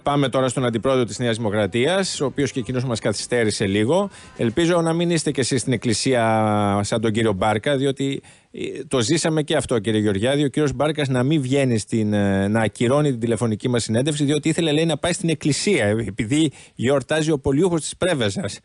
πάμε τώρα στον αντιπρόεδρο της Νέας Δημοκρατίας, ο οποίος και εκείνος μας καθυστέρησε λίγο. Ελπίζω να μην είστε κι εσείς στην εκκλησία σαν τον κύριο Μπάρκα, διότι το ζήσαμε και αυτό, κύριε Γεωργιάδη. Ο κύριος Μπάρκας να μην βγαίνει να ακυρώνει την τηλεφωνική μας συνέντευξη, διότι ήθελε, λέει, να πάει στην εκκλησία, επειδή γιορτάζει ο Πολιούχος της Πρέβεζας.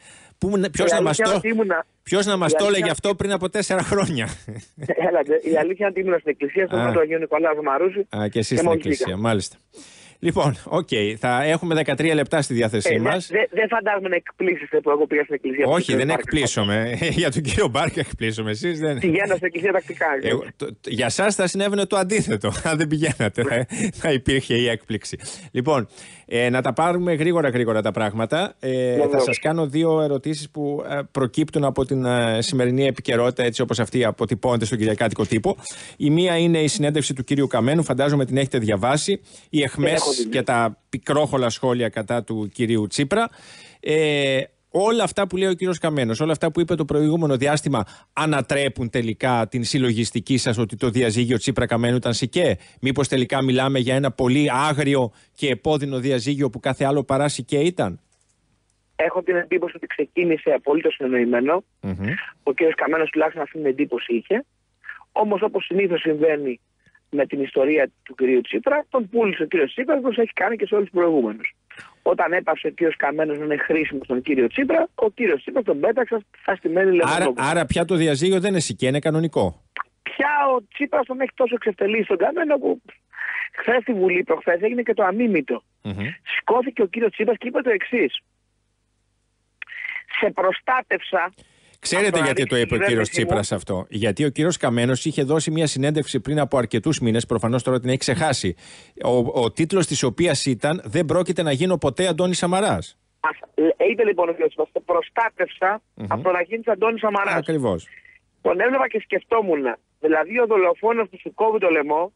Ποιος να μας το έλεγε αυτό πριν από 4 χρόνια. Η αλήθεια είναι ότι ήμουν στην εκκλησία στο πρώτο Αγίου Νικολάου Μαρούση. Και εσείς στην εκκλησία, μάλιστα. Λοιπόν, θα έχουμε 13 λεπτά στη διάθεσή μας. Δεν φαντάζομαι να εκπλήσεστε που εγώ πήγα στην εκκλησία. Όχι, δεν εκπλήσωμαι. Για τον κύριο Μπάρκα εκπλήσωμαι. Εσείς δεν. Πηγαίνω στην εκκλησία τακτικά. Για σας θα συνέβαινε το αντίθετο. Αν δεν πηγαίνατε, θα υπήρχε η έκπληξη. Λοιπόν, να τα πάρουμε γρήγορα τα πράγματα. Θα σας κάνω 2 ερωτήσεις που προκύπτουν από την σημερινή επικαιρότητα, έτσι όπως αυτή αποτυπώνεται στον κυριακάτικο τύπο. Η μία είναι η συνέντευξη του κυρίου Καμένου, φαντάζομαι την έχετε διαβάσει. Οι εχμές και τα πικρόχολα σχόλια κατά του κυρίου Τσίπρα. Όλα αυτά που λέει ο κύριος Καμένος, όλα αυτά που είπε το προηγούμενο διάστημα, ανατρέπουν τελικά την συλλογιστική σας ότι το διαζύγιο Τσίπρα-Καμένου ήταν σικέ? Μήπως τελικά μιλάμε για ένα πολύ άγριο και επώδυνο διαζύγιο που κάθε άλλο παρά σικέ ήταν? Έχω την εντύπωση ότι ξεκίνησε απολύτως συνεννοημένο. Ο κύριος Καμένος τουλάχιστον αυτή την εντύπωση είχε. Όμως, όπως συνήθως συμβαίνει με την ιστορία του κυρίου Τσίπρα, τον πούλησε ο κύριος Τσίπρας, όπως έχει κάνει και σε όλους τους προηγούμενους. Όταν έπαψε ο κύριος Καμένος να είναι χρήσιμο στον κύριο Τσίπρα, ο κύριος Τσίπρας τον πέταξε στα στημένη λεπτομέρεια. Άρα πια το διαζύγιο δεν είναι σικέ, είναι κανονικό. Πια ο Τσίπρας τον έχει τόσο εξευτελίσει στον Καμένο που χθες στη Βουλή, προχθές, έγινε και το αμίμητο. Σηκώθηκε ο κύριος Τσίπρας και είπε το εξής: σε προστάτευσα. Ξέρετε γιατί το είπε ο κύριος Τσίπρας αυτό? Γιατί ο κύριος Καμένος είχε δώσει μια συνέντευξη πριν από αρκετούς μήνες, προφανώς τώρα την έχει ξεχάσει. Ο τίτλος της οποίας ήταν «Δεν πρόκειται να γίνω ποτέ Αντώνης Σαμαράς». Είπε λοιπόν ο κύριος Τσίπρας: προστάτευσα από το να γίνεις Αντώνης Σαμαράς. Ακριβώς. Τον έβλεπα και σκεφτόμουν. Δηλαδή ο δολοφόνος που σου κόβει το λαιμό,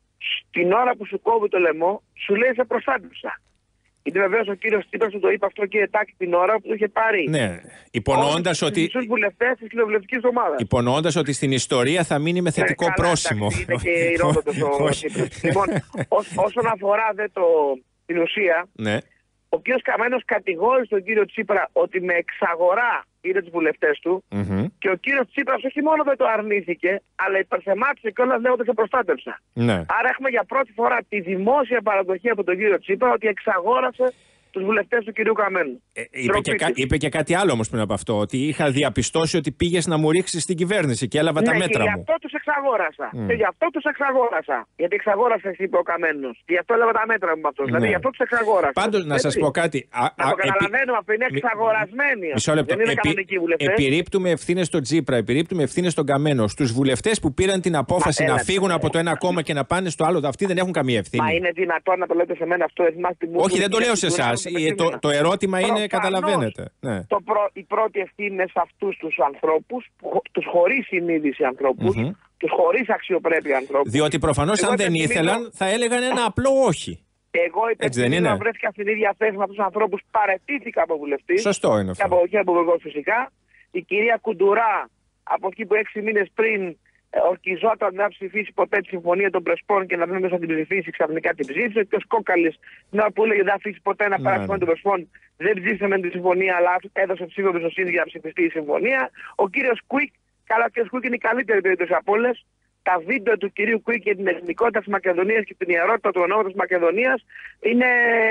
την ώρα που σου κόβει το λαιμό, σου λέει «σε προστάτευσα». Είναι βεβαίως ο κύριος Τσίπρας που το είπε αυτό, κύριε Τάκη, την ώρα που το είχε πάρει. Ναι, υπονοώντας ότι. Στους βουλευτές της κοινοβουλευτικής ομάδας. Υπονοώντας ότι στην ιστορία θα μείνει με θετικό πρόσημο. Είναι και ηρόδοτος ο Τσίπρας. Λοιπόν, όσον αφορά την ουσία, ναι. Ο κύριος Καμένος κατηγόρησε τον κύριο Τσίπρα ότι με εξαγορά πήρε τους βουλευτές του και ο κύριος Τσίπρας όχι μόνο δεν το αρνήθηκε, αλλά υπερθεμάτισε κιόλας λέγοντας σε προστάτευσα. Ναι. Άρα έχουμε για πρώτη φορά τη δημόσια παραδοχή από τον κύριο Τσίπρα ότι εξαγόρασε τους βουλευτές του κυρίου Καμένου. Είπε και κάτι άλλο όμως πριν από αυτό, ότι είχα διαπιστώσει ότι πήγες να μου ρίξεις στην κυβέρνηση και έλαβα τα μέτρα μου. Και γι' αυτό τους εξαγόρασα. Και γι' αυτό τους εξαγόρασα. Γιατί εξαγόρασε, είπε ο Καμένος. Και γι' αυτό έλαβα τα μέτρα μου με αυτό. Δηλαδή γι' αυτό τους εξαγόρασα. Πάντως να σας πω κάτι. Το καταλαβαίνουμε αυτό, είναι εξαγορασμένοι. Μισό λεπτό. Δεν είναι κανονικοί βουλευτές. Επιρρύπτουμε ευθύνες στον Τσίπρα, επιρρύπτουμε ευθύνες στον Καμένο. Στους βουλευτές που πήραν την απόφαση να φύγουν από το ένα κόμμα και να πάνε στο άλλο, αυτοί δεν έχουν καμία ευθύνη. Μα είναι δυνατόν να το λέτε σε μένα αυτό? Όχι, δεν το λέω σε εσάς. Το ερώτημα είναι, καταλαβαίνετε. Ναι. Η πρώτη ευθύνη είναι σε αυτούς τους ανθρώπους, τους χωρίς συνείδηση ανθρώπους, τους χωρίς αξιοπρέπεια ανθρώπους. Διότι προφανώς αν δεν ήθελαν θα έλεγαν ένα απλό όχι. Εγώ υπερθυμίζω βρέθηκα στην ίδια θέση με αυτούς τους ανθρώπους, παραιτήθηκα από βουλευτή. Σωστό είναι αυτό. Και από εγώ φυσικά. Η κυρία Κουντουρά, από εκεί που 6 μήνες πριν ορκιζόταν να ψηφίσει ποτέ τη συμφωνία των Πρεσπών και να μην μέσα να την ψηφίσει, ξαφνικά την ψήφισε. Και ο Κόκαλης, την ώρα που έλεγε δεν θα αφήσει ποτέ να περάσει συμφωνία των Πρεσπών, δεν ψήφισε με τη συμφωνία, αλλά έδωσε ψήφο εμπιστοσύνη για να ψηφιστεί η συμφωνία. Ο κύριος Κουίκ, καλά, ο κύριος Κουίκ είναι η καλύτερη περίπτωση από όλες. Τα βίντεο του κυρίου Κουίκ για την εθνικότητα της Μακεδονίας και την ιερότητα του ονόματος της Μακεδονίας είναι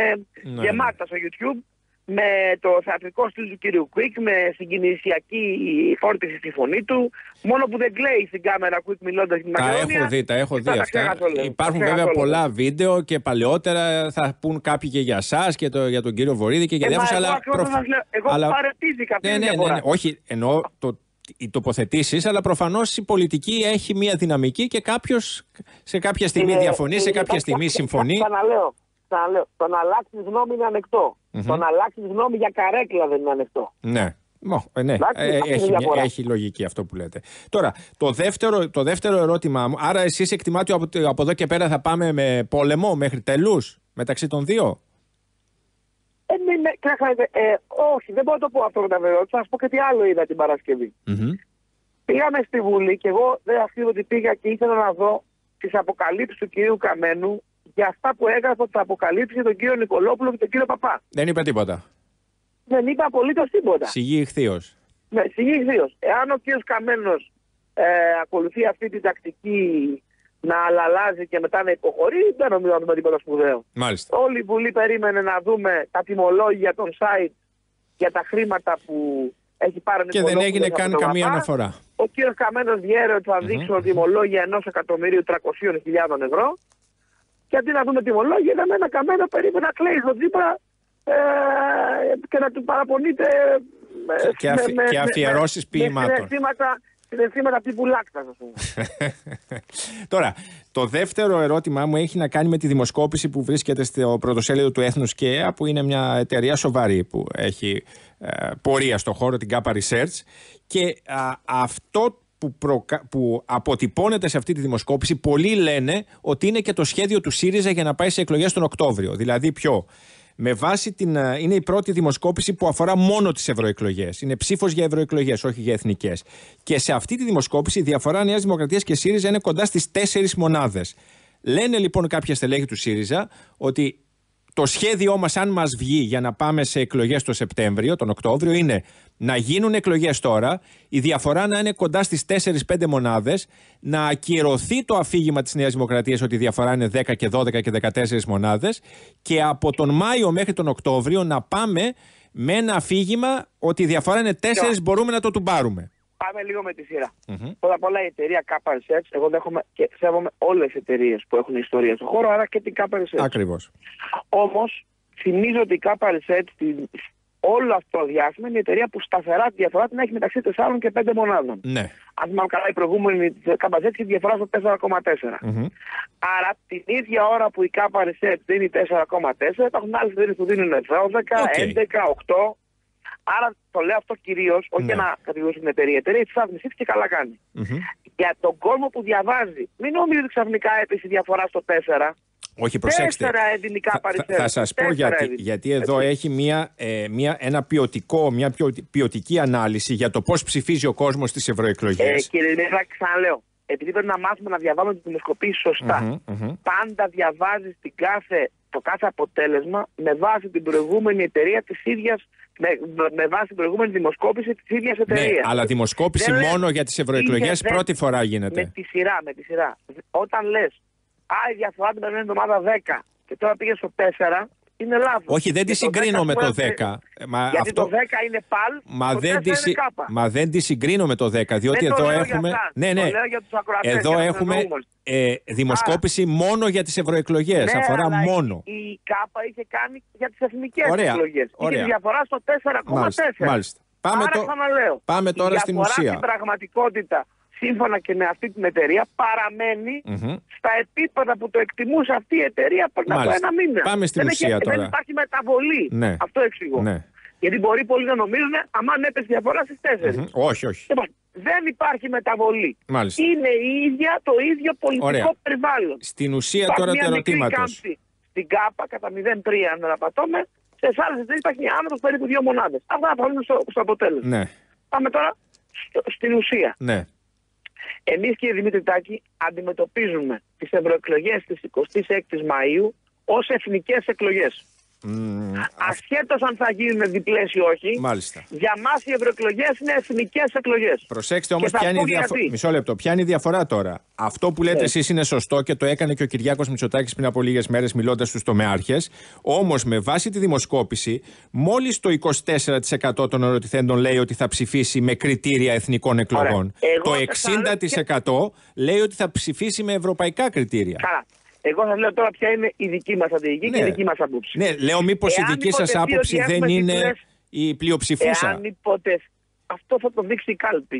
γεμάτα στο YouTube. Με το θεατρικό στυλ του κύριου Κουίκ, με συγκινησιακή φόρτιση στη φωνή του. Μόνο που δεν κλαίει στην κάμερα Κουίκ μιλώντας για την Μακεδονία. Τα έχω δει αυτά. Υπάρχουν βέβαια πολλά βίντεο και παλαιότερα θα πούν κάποιοι και για εσάς και για τον κύριο Βορίδη και για διάφορους. Εγώ παρετήθηκα. Ναι. Όχι, εννοώ οι τοποθετήσεις, αλλά προφανώς η πολιτική έχει μία δυναμική και κάποιος σε κάποια στιγμή διαφωνεί, σε κάποια στιγμή συμφωνεί. Ξαναλέω, το να αλλάξει γνώμη είναι ανεκτό. Το να αλλάξει γνώμη για καρέκλα δεν είναι ανεκτό. Ναι. Έχει λογική αυτό που λέτε. Τώρα, το δεύτερο ερώτημά μου, άρα εσείς εκτιμάτε ότι από εδώ και πέρα θα πάμε με πόλεμο μέχρι τελούς μεταξύ των δύο? Όχι, δεν μπορώ να το πω αυτό με τα βεβαιότητα. Θα σας πω και τι άλλο είδα την Παρασκευή. Πήγαμε στη Βουλή και εγώ δεν αφήνω ότι πήγα και ήθελα να δω τις αποκαλύψεις του κυρίου Καμένου για αυτά που έγραφε ότι θα αποκαλύψει για τον κύριο Νικολόπουλο και τον κύριο Παπά. Δεν είπε τίποτα. Δεν είπε απολύτως τίποτα. Σιγή ηχθείως. Ναι, σιγή ηχθείως. Εάν ο κύριος Καμένος ακολουθεί αυτή την τακτική να αλλάζει και μετά να υποχωρεί, δεν νομίζω να δούμε τίποτα σπουδαίο. Μάλιστα. Όλη η Βουλή περίμενε να δούμε τα τιμολόγια των site για τα χρήματα που έχει πάρει. Και δεν έγινε καν καμία αναφορά. Ο κύριος Καμένος διέρεε ότι θα δείξουν τιμολόγια 1.100.300.000 ευρώ. Και αντί να δούμε τιμολόγια, είδαμε ένα Καμένο περίπου να κλαίει στον Τσίπρα και να του παραπονείται και αφιερώσεις ποιημάτων. Συναισθήματα τύπου Λάκτας, ας πούμε. Τώρα, το δεύτερο ερώτημά μου έχει να κάνει με τη δημοσκόπηση που βρίσκεται στο πρωτοσέλιδο του Έθνους ΚΕΑ, που είναι μια εταιρεία σοβαρή που έχει πορεία στο χώρο, την Kappa Research. Και αυτό που αποτυπώνεται σε αυτή τη δημοσκόπηση, πολλοί λένε ότι είναι και το σχέδιο του ΣΥΡΙΖΑ για να πάει σε εκλογές τον Οκτώβριο. Δηλαδή με βάση είναι η πρώτη δημοσκόπηση που αφορά μόνο τις ευρωεκλογές. Είναι ψήφος για ευρωεκλογές, όχι για εθνικές. Και σε αυτή τη δημοσκόπηση η διαφορά Νέας Δημοκρατίας και ΣΥΡΙΖΑ είναι κοντά στις 4 μονάδες. Λένε λοιπόν κάποια στελέχη του ΣΥΡΙΖΑ ότι το σχέδιό μας, αν μας βγει για να πάμε σε εκλογές το Σεπτέμβριο, τον Οκτώβριο, είναι να γίνουν εκλογές τώρα, η διαφορά να είναι κοντά στις 4-5 μονάδες, να ακυρωθεί το αφήγημα της Νέας Δημοκρατίας ότι η διαφορά είναι 10 και 12 και 14 μονάδες, και από τον Μάιο μέχρι τον Οκτώβριο να πάμε με ένα αφήγημα ότι η διαφορά είναι 4, μπορούμε να το τουμπάρουμε. Πάμε λίγο με τη σειρά. Πρώτα απ' όλα η εταιρεία Kappa Research, εγώ δέχομαι και σέβομαι όλες τις εταιρείες που έχουν ιστορία στον χώρο, άρα και την Kappa Research. Ακριβώς. Όμως, θυμίζω ότι η Kappa Research όλο αυτό το διάστημα είναι η εταιρεία που σταθερά τη διαφορά την έχει μεταξύ 4 και 5 μονάδων. Ναι. Αν θυμάμαι καλά, η προηγούμενη Kappa Research έχει διαφορά στο 4,4. Άρα, την ίδια ώρα που η Kappa Research δίνει 4,4, υπάρχουν άλλες εταιρείες που δίνουν 12, 11, 8. Άρα το λέω αυτό κυρίως, όχι για να κατηγορήσω την εταιρεία. Η εταιρεία της Άδμησης και καλά κάνει. Για τον κόσμο που διαβάζει, μην νομίζει ότι ξαφνικά έπεσε η διαφορά στο 4. Όχι, προσέξτε. 4 ελληνικά παριστέρια. Θα σας πω γιατί εδώ έχει μια ποιοτική ανάλυση για το πώς ψηφίζει ο κόσμος στις ευρωεκλογές. Κύριε Νίχα, ξαναλέω. Επειδή πρέπει να μάθουμε να διαβάζουμε τις δημοσκοπήσεις σωστά. Πάντα διαβάζεις το κάθε αποτέλεσμα με βάση την προηγούμενη εταιρεία της ίδιας. Με βάση την προηγούμενη δημοσκόπηση της ίδιας εταιρείας. Ναι, αλλά δημοσκόπηση μόνο για τις ευρωεκλογές πρώτη φορά γίνεται. Με τη σειρά. Όταν λες, η διαφορά την περνάει την εβδομάδα 10 και τώρα πήγε στο 4, είναι λάθος. Όχι, δεν τη συγκρίνω με το 10. Γιατί το 10 είναι παλ, το 4 είναι κάπα. Μα δεν τη συγκρίνω με το 10, διότι εδώ έχουμε. Ναι. Εδώ έχουμε δημοσκόπηση μόνο για τις ευρωεκλογές. Αφορά μόνο. Η ΚΑΠΑ είχε κάνει για τις εθνικές εκλογές. Είχε διαφορά στο 4,4. Μάλιστα. Πάμε τώρα στην ουσία. Η διαφορά στην πραγματικότητα, σύμφωνα και με αυτή την εταιρεία, παραμένει στα επίπεδα που το εκτιμούσε αυτή η εταιρεία πριν από ένα μήνα. Πάμε στην ουσία τώρα. Δεν υπάρχει μεταβολή. Ναι. Αυτό εξηγώ. Ναι. Γιατί μπορεί πολλοί να νομίζουν, αμάν έπεσε διαφορά στις 4. Όχι. Δεν υπάρχει μεταβολή. Μάλιστα. Είναι το ίδιο πολιτικό περιβάλλον. Στην ουσία τώρα του ερωτήματος. Στην ΚΑΠΑ κατά 0,3, αν δεν απατώμε, σε άλλες εταιρείες υπάρχει μια άνοδος περίπου 2 μονάδες. Αυτά θα βάλουν στο αποτέλεσμα. Ναι. Πάμε τώρα στην ουσία. Ναι. Εμείς, κύριε Δημήτρη Τάκη, αντιμετωπίζουμε τις ευρωεκλογές της 26ης Μαΐου ως εθνικές εκλογές. Ασχέτως αν θα γίνουν διπλές ή όχι, μάλιστα, για μας οι ευρωεκλογές είναι εθνικές εκλογές. Προσέξτε όμως ποια είναι η διαφορά. Μισό λεπτό. Ποια είναι η διαφορά τώρα. Αυτό που λέτε εσείς είναι σωστό και το έκανε και ο Κυριάκος Μητσοτάκης πριν από λίγες μέρες μιλώντας στους τομεάρχες. Όμως με βάση τη δημοσκόπηση, μόλις το 24% των ερωτηθέντων λέει ότι θα ψηφίσει με κριτήρια εθνικών εκλογών. Το 60% λέει ότι θα ψηφίσει με ευρωπαϊκά κριτήρια. Καλά. Εγώ σας λέω τώρα ποια είναι η δική μας στρατηγική και η δική μας άποψη. Ναι, λέω μήπως η δική σας άποψη δεν είναι η πλειοψηφούσα. Αυτό θα το δείξει η κάλπη.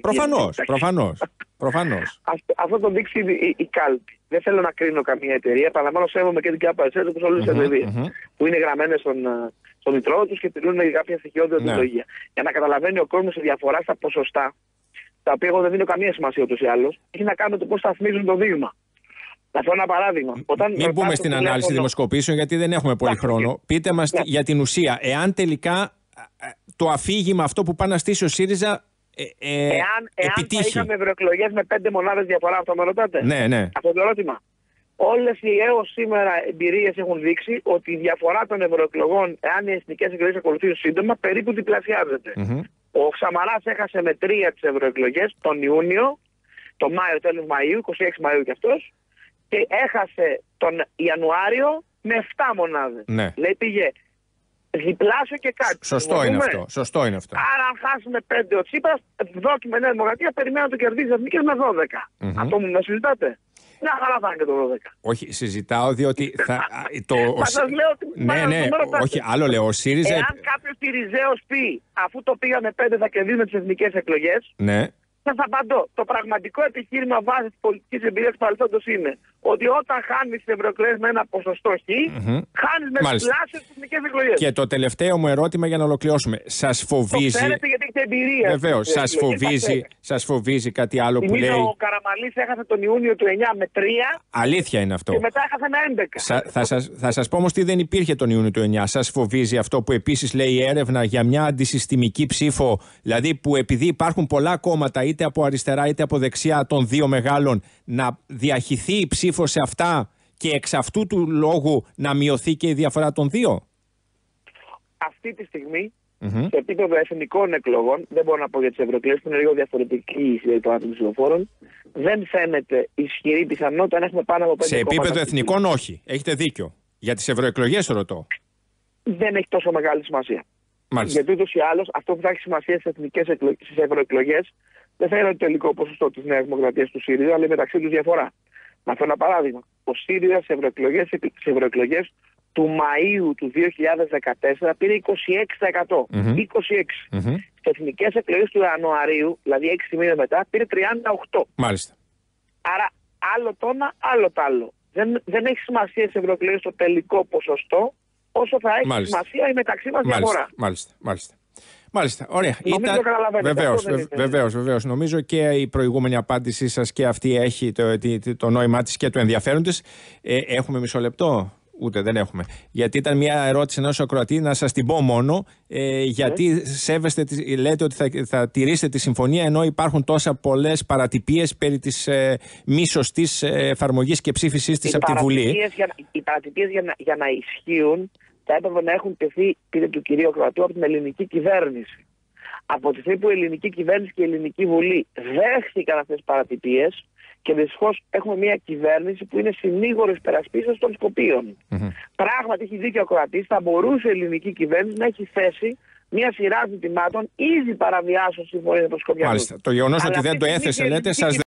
Προφανώς. Αυτό το δείξει η κάλπη. Δεν θέλω να κρίνω καμία εταιρεία. Επαναλαμβάνω, σέβομαι και την Kappa Research όπως όλες τις εταιρείες που είναι γραμμένες στον μητρό τους και τηρούν κάποια στοιχειώδη οδολογία. Για να καταλαβαίνει ο κόσμος τη διαφορά στα ποσοστά, τα οποία εγώ δεν δίνω καμία σημασία ούτως ή άλλως, έχει να κάνει με το πώς σταθμίζουν το δείγμα. Να φέρω ένα παράδειγμα. Μην μπούμε στην ανάλυση δημοσκοπήσεων, γιατί δεν έχουμε πολύ χρόνο. Πείτε μας για την ουσία. Εάν τελικά το αφήγημα αυτό που πάει να στήσει ο ΣΥΡΙΖΑ επιτύχει. Εάν θα είχαμε ευρωεκλογές με 5 μονάδες διαφορά, αυτό με ρωτάτε. Ναι. Αυτό το ερώτημα. Όλες οι έως σήμερα εμπειρίες έχουν δείξει ότι η διαφορά των ευρωεκλογών, εάν οι εθνικές εκλογές ακολουθήσουν σύντομα, περίπου διπλασιάζεται. Ο Σαμαράς έχασε με 3 τις ευρωεκλογές τον Ιούνιο, τον Μάιο, τέλος Μαΐου, 26 Μαΐου κι αυτός, και έχασε τον Ιανουάριο με 7 μονάδες. Ναι. Λέει πήγε διπλάσιο και κάτι. Σωστό είναι αυτό. Σωστό είναι αυτό. Άρα, αν χάσουμε 5 ο Τσίπρας, δόκιμε Νέα Δημοκρατία, περιμένω να το κερδίσει εθνικές με 12. Αυτό μου με συζητάτε. Μια χαρά θα είναι και το 12. Όχι, συζητάω διότι θα. Μα σας λέω ότι. Ναι, όχι, άλλο λέω. Ο ΣΥΡΙΖΑ. Εάν κάποιος Τυριζέος πει, αφού το πήγαμε 5 θα κερδίσουμε τις εθνικές εκλογές. Ναι. Σας απαντώ. Το πραγματικό επιχείρημα βάση της πολιτικής εμπειρίας του παρελθόντος είναι ότι όταν χάνεις τις ευρωεκλογές με ένα ποσοστό χ, χάνεις με τουλάχιστον τις εθνικές εκλογές. Και το τελευταίο μου ερώτημα για να ολοκληρώσουμε. Σας φοβίζει. Το ξέρετε γιατί έχετε εμπειρία. Βεβαίως. Σας φοβίζει κάτι άλλο που λέει. Ο Καραμανλής έχασε τον Ιούνιο του 9 με 3. Αλήθεια είναι αυτό. Και μετά έχασε με 11. Θα σας πω όμως τι δεν υπήρχε τον Ιούνιο του 9. Σας φοβίζει αυτό που επίσης λέει η έρευνα για μια αντισυστημική ψήφο, δηλαδή που επειδή υπάρχουν πολλά κόμματα είτε από αριστερά είτε από δεξιά των δύο μεγάλων, να διαχυθεί η ψήφο σε αυτά και εξ αυτού του λόγου να μειωθεί και η διαφορά των δύο. Αυτή τη στιγμή, σε επίπεδο εθνικών εκλογών, δεν μπορώ να πω για τις ευρωεκλογές που είναι λίγο διαφορετική η συλλογή των ψηφοφόρων, δεν φαίνεται ισχυρή πιθανότητα να έχουμε πάνω από 5 Σε επίπεδο εθνικών όχι. Έχετε δίκιο. Για τις ευρωεκλογές ρωτώ. Δεν έχει τόσο μεγάλη σημασία. Μάλιστα. Γιατί ούτως ή άλλως αυτό που θα έχει σημασία στις ευρωεκλογές δεν θα είναι το τελικό ποσοστό της Νέας Δημοκρατίας του ΣΥΡΙΖΑ, αλλά μεταξύ τους διαφορά. Να φέρω ένα παράδειγμα. Ο ΣΥΡΙΖΑ στις ευρωεκλογές του Μαΐου του 2014 πήρε 26%. 26%. Στις εθνικές εκλογές του Ιανουαρίου, δηλαδή 6 μήνες μετά, πήρε 38%. Μάλιστα. Άρα άλλο το ένα, άλλο το άλλο. Δεν έχει σημασία στις ευρωεκλογές το τελικό ποσοστό, όσο θα έχει σημασία η μεταξύ μας διαφορά. Μάλιστα, ωραία. Βεβαίως. Νομίζω και η προηγούμενη απάντησή σας και αυτή έχει το νόημά της και το ενδιαφέρον της. Έχουμε μισό λεπτό. Ούτε δεν έχουμε. Γιατί ήταν μια ερώτηση ενός ακροατή, να σας την πω μόνο. Γιατί λέτε ότι θα τηρήσετε τη συμφωνία ενώ υπάρχουν τόσα πολλές παρατυπίες περί της μη σωστής εφαρμογής και ψήφισης της από τη Βουλή. Οι παρατυπίες για να ισχύουν θα έπρεπε να έχουν τεθεί, πήρε του κυρίου Ακροατού, από την ελληνική κυβέρνηση. Από τη στιγμή που η ελληνική κυβέρνηση και η ελληνική Βουλή δέχτηκαν αυτές τις παρατυπίες, και δυστυχώς έχουμε μια κυβέρνηση που είναι συνήγορος υπερασπίσεως των Σκοπίων. Πράγματι, έχει δίκιο ο Ακροατής, θα μπορούσε η ελληνική κυβέρνηση να έχει θέσει μια σειρά ζητημάτων ήδη παραβιάσεων συμφωνίας με τον Σκοπιανούς. Μάλιστα. Το γεγονός ότι δεν το έθεσε, λέτε, σας